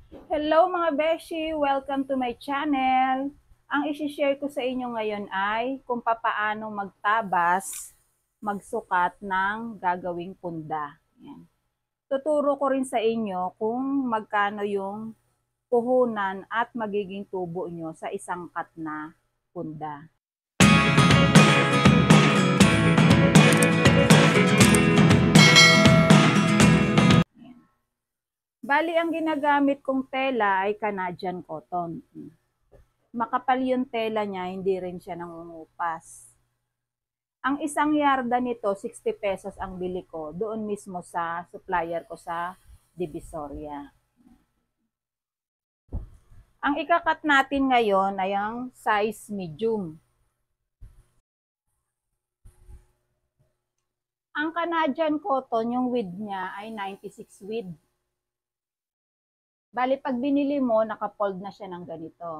Hello mga beshi! Welcome to my channel. Ang isi-share ko sa inyo ngayon ay kung papaano magtabas, magsukat ng gagawing punda. Yan. Tuturo ko rin sa inyo kung magkano yung puhunan at magiging tubo nyo sa isang cut na punda. Bali, ang ginagamit kong tela ay Canadian cotton. Makapal yung tela niya, hindi rin siya nangungupas. Ang isang yarda nito, 60 pesos ang bili ko. Doon mismo sa supplier ko sa Divisoria. Ang ikakat natin ngayon ay ang size medium. Ang Canadian cotton, yung width niya ay 96 width. Bali, pag binili mo, nakafold na siya ng ganito.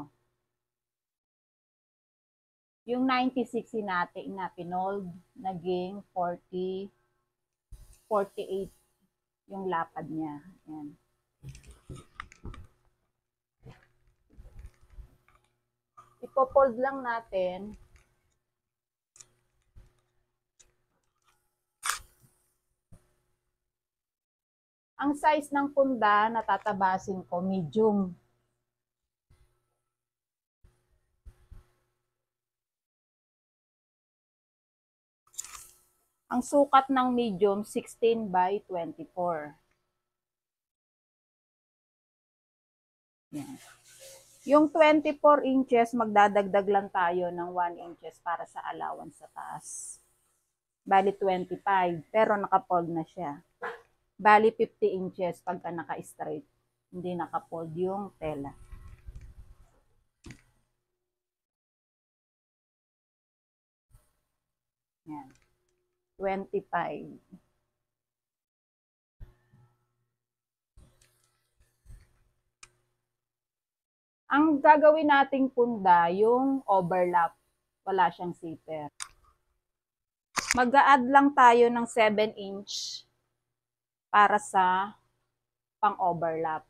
Yung 96 natin na pinold, naging 40, 48 yung lapad niya. Yan. Ipo-fold lang natin. Ang size ng punda na tatabasin ko, medium. Ang sukat ng medium, 16 by 24. Yan. Yung 24 inches, magdadagdag lang tayo ng 1 inches para sa allowance sa taas. Bali 25, pero nakafold na siya. Bali 50 inches pagka naka-straight. Hindi nakafold yung tela. Yan. 25. Ang gagawin nating punda, yung overlap. Wala siyang zipper. Mag-a-add lang tayo ng 7 inch para sa pang-overlap.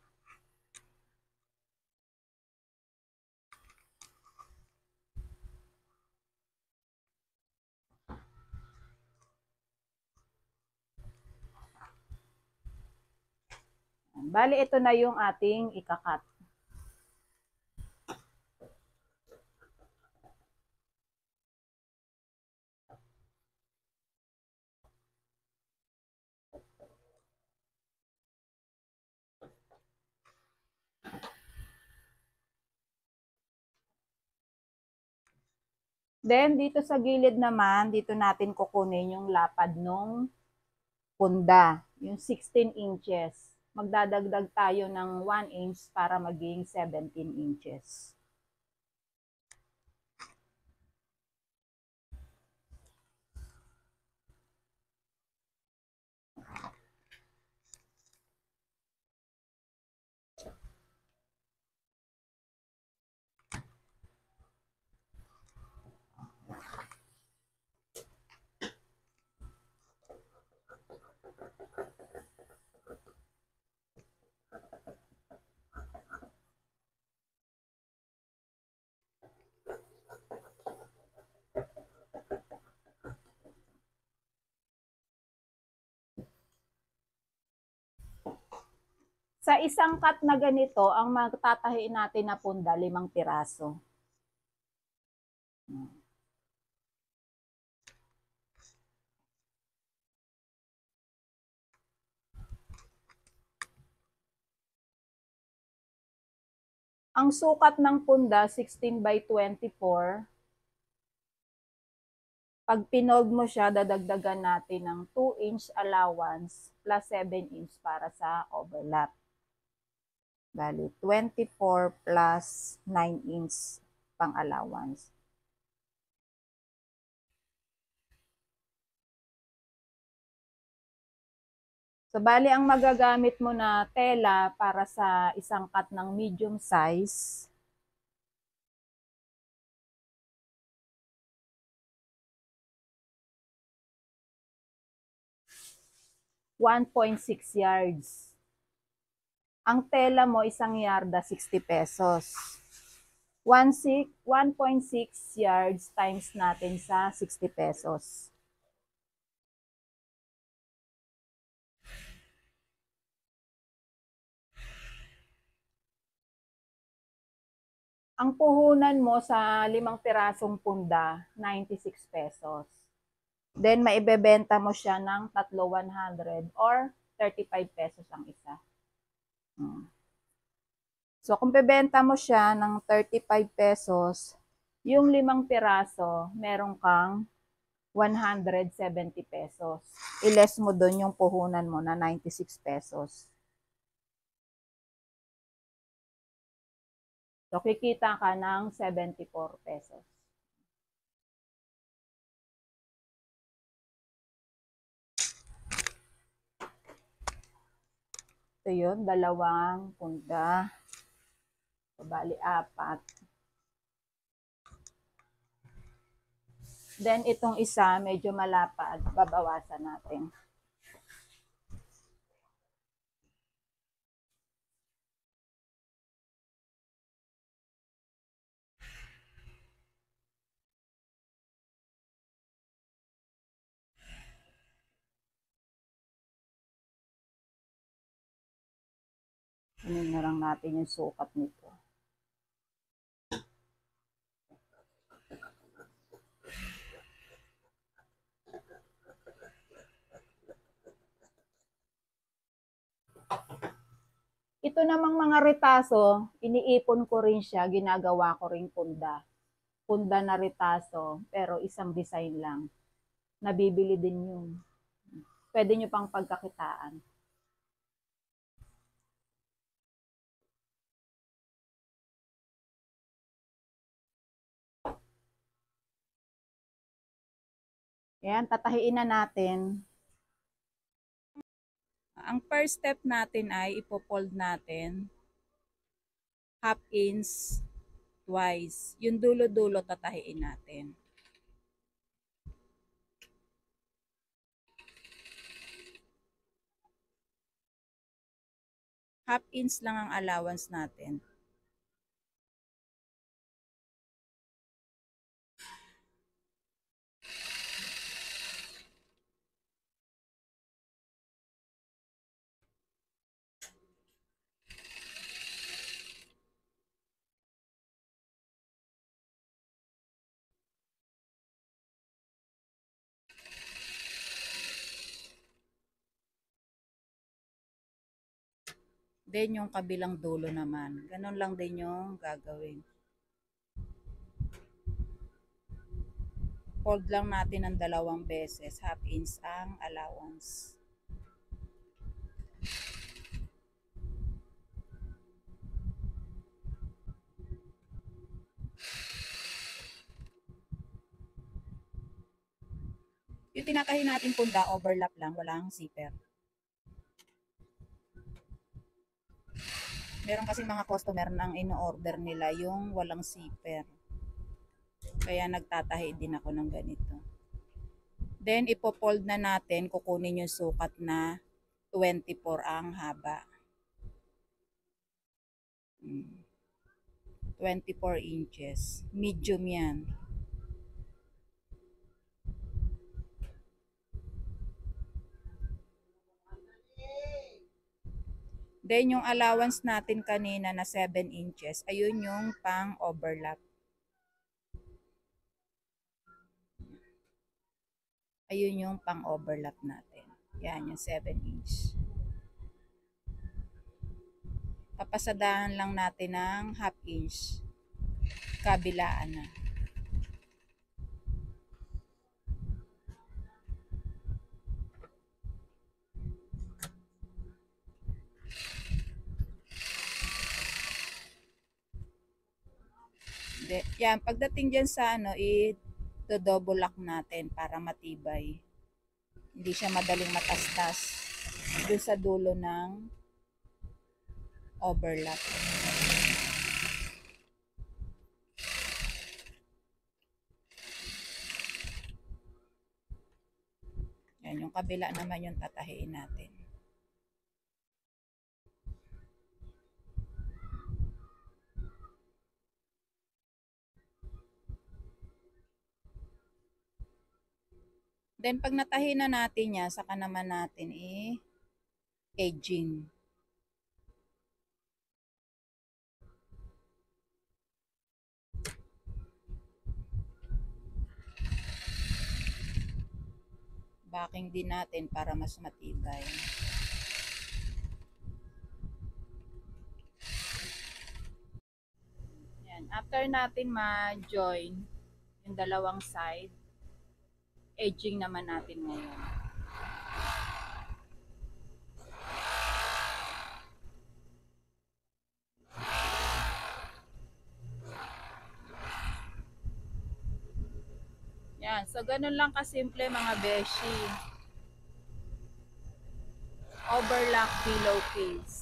Bali, ito na yung ating ikakat. Then, dito sa gilid naman, dito natin kukunin yung lapad nung punda, yung 16 inches. Magdadagdag tayo ng 1 inch para maging 17 inches. Sa isang cut na ganito, ang magtatahiin natin na punda, 5 piraso. Ang sukat ng punda, 16 by 24. Pag pinold mo siya, dadagdagan natin ng 2 inch allowance plus 7 inch para sa overlap. Bali, 24 plus 9 inch pang allowance. So, bali, ang magagamit mo na tela para sa isang cut ng medium size, 1.6 yards. Ang tela mo, isang yarda, 60 pesos. 1.6 yards times natin sa 60 pesos. Ang puhunan mo sa 5 pirasong punda, 96 pesos. Then, maibebenta mo siya ng 100 or 35 pesos ang isa. So, kung bebenta mo siya ng 35 pesos, yung 5 piraso, meron kang 170 pesos. I-less mo doon yung puhunan mo na 96 pesos. So, kikita ka ng 74 pesos. So, yun, 2 punda. So, bali, 4. Then, itong isa, medyo malapad. Babawasan natin. Ano na lang natin yung sukat nito. Ito namang mga retaso, iniipon ko rin siya, ginagawa ko rin punda. Punda na retaso, pero isang design lang. Nabibili din yun. Pwede nyo pang pagkakitaan. Ayan, tatahiin na natin. Ang first step natin ay ipofold natin 1/2 inch twice. Yung dulo-dulo tatahiin natin. Half inch lang ang allowance natin. Then yung kabilang dulo naman. Ganun lang din yung gagawin. Fold lang natin ng 2 beses. 1/2 inch ang allowance. Yung tinatahi natin punda, overlap lang, walang zipper. Meron kasi mga customer nang ino-order nila yung walang zipper. Kaya nagtatahi din ako ng ganito. Then, ipofold na natin, kukunin yung sukat na 24 ang haba. 24 inches. Medium yan. Then, yung allowance natin kanina na 7 inches, ayun yung pang-overlap. Ayun yung pang-overlap natin. Yan, yung 7 inch. Papasadahan lang natin ng 1/2 inch. Kabilaan na. Yan, pagdating dyan sa i-double lock natin para matibay. Hindi siya madaling matastas doon sa dulo ng overlap. Yan, yung kabila naman yung tatahiin natin. Then pag natahi na natin yan, saka naman natin edging. Backing din natin para mas matibay. Yan. After natin ma-join yung dalawang side, edging naman natin ngayon. Yan. So, ganun lang kasimple mga beshi. Overlock pillowcase.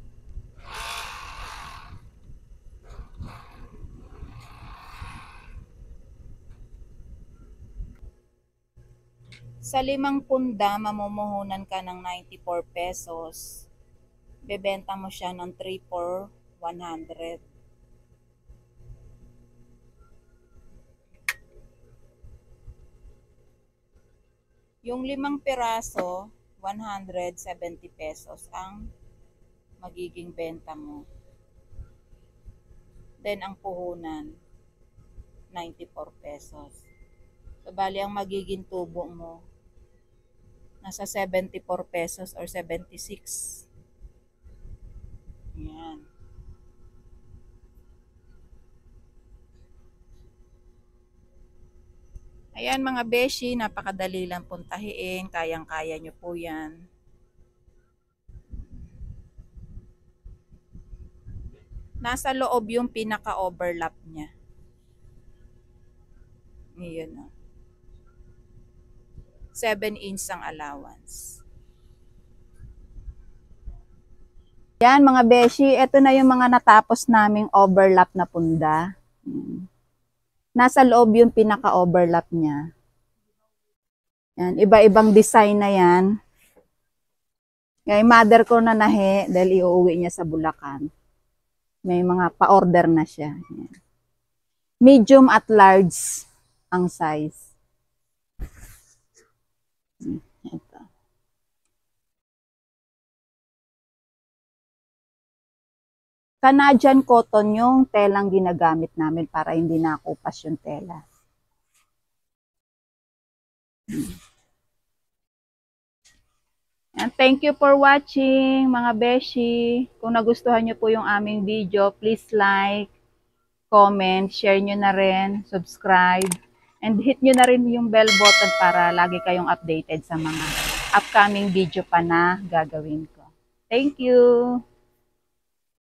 Sa 5 punda, mamumuhunan ka ng 94 pesos. Bebenta mo siya ng 3 for 100. Yung 5 piraso, 170 pesos ang magiging benta mo. Then, ang puhunan, 94 pesos. So, bali ang magiging tubo mo, nasa 74 pesos or 76. Yan. Ayan mga beshi, napakadali lang puntahiin. Kayang-kaya nyo po yan. Nasa loob yung pinaka-overlap niya. Ngayon o. 7 inch ang allowance. Yan mga beshi, ito na yung mga natapos naming overlap na punda. Nasa loob yung pinaka-overlap niya. Yan, iba-ibang design na yan. Yung mother ko na nahi dahil iuwi niya sa Bulacan. May mga pa-order na siya. Yan. Medium at large ang size. Ito. Canadian cotton yung telang ginagamit namin para hindi nakupas yung tela. And thank you for watching mga beshi. Kung nagustuhan nyo po yung aming video, please like, comment, share nyo na rin, subscribe, and hit nyo na rin yung bell button para lagi kayong updated sa mga upcoming video pa na gagawin ko. Thank you!